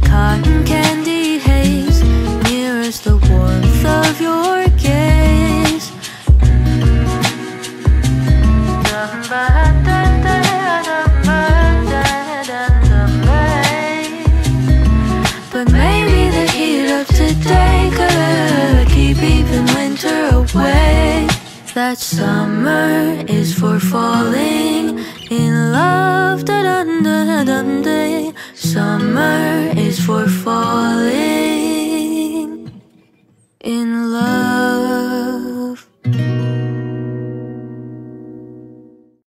cotton candy haze mirrors the warmth of your gaze. But maybe the heat of today could keep even winter away. That summer is for falling in love.